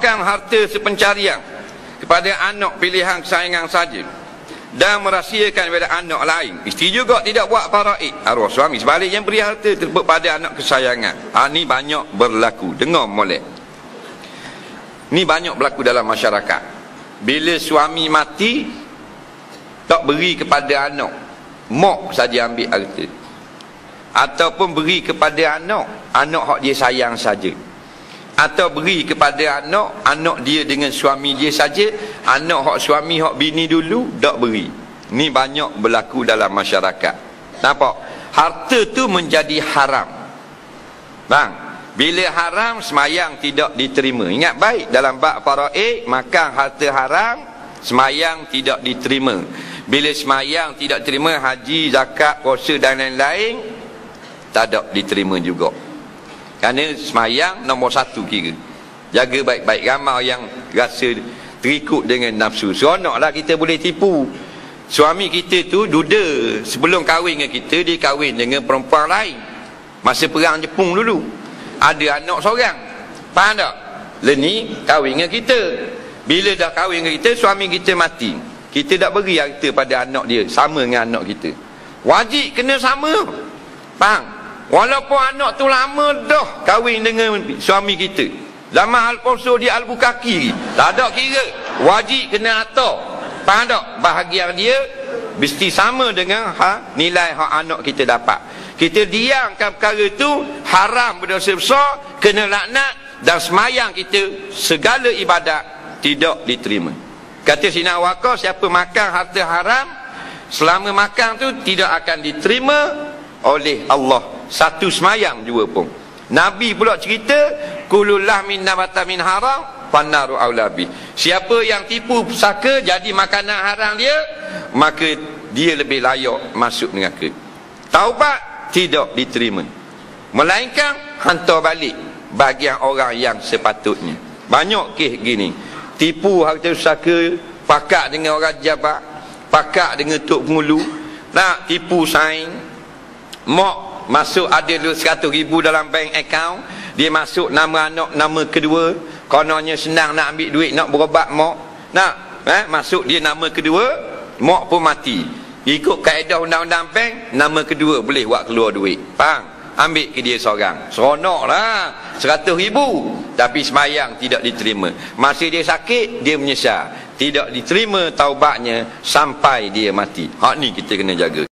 membawakan harta sepencarian kepada anak pilihan kesayangan saja dan merahsiakan kepada anak lain. Isteri juga tidak buat faraid, arwah suami sebaliknya beri harta tersebut pada anak kesayangan. Ini banyak berlaku. Dengar molek, ni banyak berlaku dalam masyarakat. Bila suami mati, tak beri kepada anak, mak saja ambil harta, ataupun beri kepada anak hak dia sayang saja, atau beri kepada anak dia dengan suami dia saja, anak hak suami hak bini dulu tak beri. Ni banyak berlaku dalam masyarakat. Nampak? Harta tu menjadi haram. Bang, bila haram, semayang tidak diterima. Ingat baik, dalam bab faraid, makan harta haram, semayang tidak diterima. Bila semayang tidak terima, haji, zakat, puasa dan lain-lain tak ada diterima juga. Kerana semayang nombor satu kira. Jaga baik-baik. Ramai yang rasa terikut dengan nafsu. Seronoklah kita boleh tipu. Suami kita tu duda. Sebelum kahwin dengan kita, dia kahwin dengan perempuan lain. Masa perang Jepun dulu, ada anak seorang. Faham tak? Leni kahwin dengan kita. Bila dah kahwin dengan kita, suami kita mati, kita tak beri harta pada anak dia sama dengan anak kita. Wajib kena sama. Faham? Walaupun anak tu lama dah kahwin dengan suami kita, zaman Alfonso di Albuquerque, tak ada kira, wajib kena atur. Faham tak? Bahagian dia mesti sama dengan nilai hak anak kita dapat. Kita diamkan perkara tu, haram, berdosa besar, kena laknat, dan semayang kita segala ibadat tidak diterima. Kata Sina Waqah, siapa makan harta haram, selama makan tu tidak akan diterima oleh Allah satu semayang juga pun. Nabi pula cerita, kullu lahmin nabata min haram fannaru aulabi. Siapa yang tipu pusaka jadi makanan haram dia, maka dia lebih layak masuk neraka. Taubat tidak diterima, melainkan hantar balik bagian orang yang sepatutnya. Banyak kes gini, tipu harta pusaka, pakat dengan orang jabat, pakat dengan tok pengulu, nak tipu saing. Mak masuk ada 100,000 dalam bank account, dia masuk nama anak, nama kedua, kononnya senang nak ambil duit, nak berobat mak, nak masuk dia nama kedua, mak pun mati. Ikut kaedah undang-undang bank, nama kedua boleh buat keluar duit. Faham? Ambil ke dia seorang. Seronok lah, 100,000, tapi semayang tidak diterima. Masa dia sakit, dia menyesal, tidak diterima taubatnya sampai dia mati. Hak ni kita kena jaga.